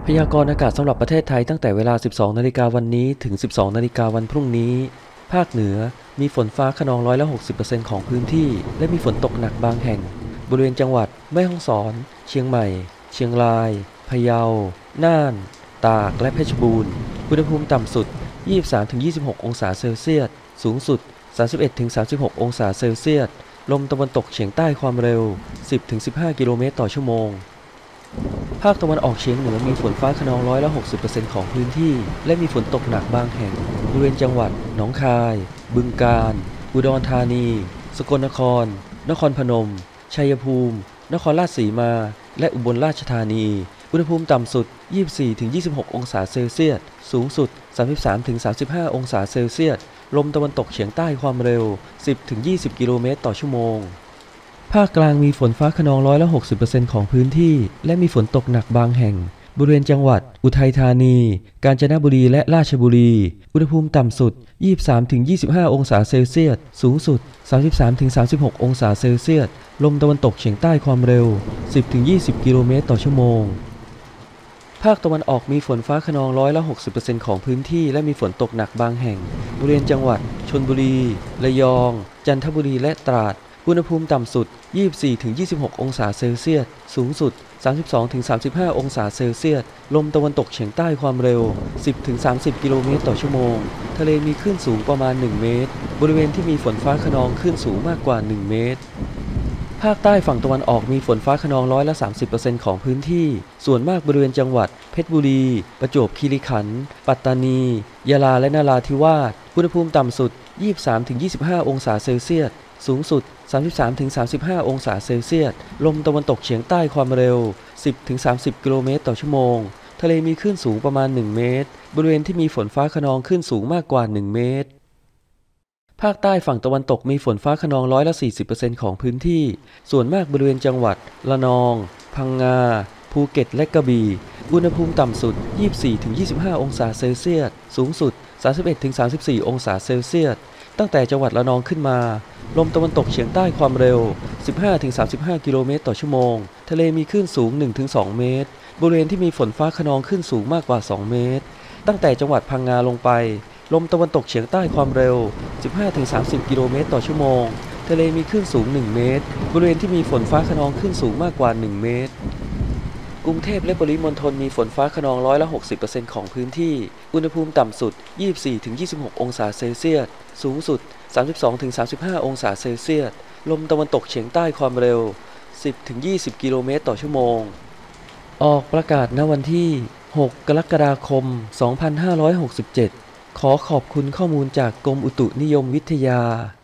พยากรณ์อากาศสำหรับประเทศไทยตั้งแต่เวลา 12 นาฬิกาวันนี้ถึง 12 นาฬิกาวันพรุ่งนี้ ภาคเหนือมีฝนฟ้าคะนอง60%ของพื้นที่และมีฝนตกหนักบางแห่งบริเวณจังหวัดแม่ฮ่องสอนเชียงใหม่เชียงรายพะเยาน่านตากและเพชรบูรณ์อุณหภูมิต่ำสุด 23-26 องศาเซลเซียสสูงสุด 31-36 องศาเซลเซียสลมตะวันตกเฉียงใต้ความเร็ว 10-15 กิโลเมตรต่อชั่วโมงภาคตะวันออกเฉียงเหนือมีฝนฟ้าคะนอง60%ของพื้นที่และมีฝนตกหนักบางแห่งบริเวณจังหวัดหนองคายบึงกาฬอุดรธานีสกลนครนครพนมชัยภูมินครราชสีมาและอุบลราชธานีอุณหภูมิต่ำสุด 24-26 องศาเซลเซียสสูงสุด 33-35 องศาเซลเซียสลมตะวันตกเฉียงใต้ความเร็ว 10-20 กิโลเมตรต่อชั่วโมงภาคกลางมีฝนฟ้าคะนอง60%ของพื้นที่และมีฝนตกหนักบางแห่งบริเวณจังหวัดอุทัยธานีกาญจนบุรีและราชบุรีอุณหภูมิต่ำสุด 23-25 องศาเซลเซียสสูงสุด 33-36 องศาเซลเซียสลมตะวันตกเฉียงใต้ความเร็ว 10-20 กิโลเมตรต่อชั่วโมงภาคตะวันออกมีฝนฟ้าคะนอง60%ของพื้นที่และมีฝนตกหนักบางแห่งบริเวณจังหวัดชลบุรีระยองจันทบุรีและตราดอุณหภูมิต่ำสุด 24-26 องศาเซลเซียสสูงสุด 32-35 องศาเซลเซียสลมตะวันตกเฉียงใต้ความเร็ว 10-30 กิโลเมตรต่อชั่วโมงทะเลมีคลื่นสูงประมาณ 1 เมตรบริเวณที่มีฝนฟ้าคะนองคลื่นสูงมากกว่า 1 เมตรภาคใต้ฝั่งตะวันออกมีฝนฟ้าคะนอง30%ของพื้นที่ส่วนมากบริเวณจังหวัดเพชรบุรีประจวบคีรีขันธ์ปัตตานียะลาและนราธิวาสอุณหภูมิต่ำสุด 23-25 องศาเซลเซียสสูงสุด 33-35 องศาเซลเซียสลมตะวันตกเฉียงใต้ความเร็ว 10-30 กิโลเมตรต่อชั่วโมงทะเลมีคลื่นสูงประมาณ 1 เมตรบริเวณที่มีฝนฟ้าคะนองคลื่นสูงมากกว่า 1 เมตรภาคใต้ฝั่งตะวันตกมีฝนฟ้าคะนอง40%ของพื้นที่ส่วนมากบริเวณจังหวัดระนองพังงาภูเก็ตและกระบี่อุณหภูมิต่ำสุด 24-25 องศาเซลเซียสสูงสุด 31-34 องศาเซลเซียสตั้งแต่จังหวัดระนองขึ้นมาลมตะวันตกเฉียงใต้ความเร็ว 15-35 กิโลเมตรต่อชั่วโมงทะเลมีคลื่นสูง 1-2 เมตรบริเวณที่มีฝนฟ้าคะนองคลื่นสูงมากกว่า 2 เมตรตั้งแต่จังหวัดพังงาลงไปลมตะวันตกเฉียงใต้ความเร็ว 15-30 กิโลเมตรต่อชั่วโมงทะเลมีคลื่นสูง 1 เมตรบริเวณที่มีฝนฟ้าคะนองคลื่นสูงมากกว่า 1 เมตรกรุงเทพและปริมณฑลมีฝนฟ้าคะนอง60%ของพื้นที่อุณหภูมิต่ำสุด 24-26 องศาเซลเซียสสูงสุด 32-35 องศาเซลเซียสลมตะวันตกเฉียงใต้ความเร็ว 10-20 กิโลเมตรต่อชั่วโมงออกประกาศณวันที่ 6 กรกฎาคม 2567 ขอขอบคุณข้อมูลจากกรมอุตุนิยมวิทยา